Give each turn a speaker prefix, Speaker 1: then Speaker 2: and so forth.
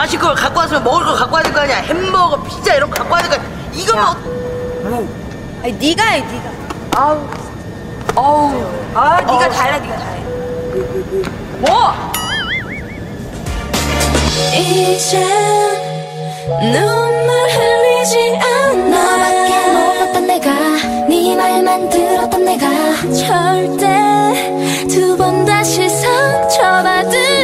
Speaker 1: 마실 걸 갖고 왔으면 먹을 걸 갖고 와야 될 거 아니야. 햄버거, 피자 이런 거 갖고 와야 될 거 아니야. 이거 뭐.
Speaker 2: 아니 네가 해 네가. 아우. 아 네가 다 해라 네가 다 해. 뭐?
Speaker 3: 이제 눈물 흘리지 않아. 너밖에 몰랐던 내가 네 말만 들었던 내가 절대 두 번 다시 상처받을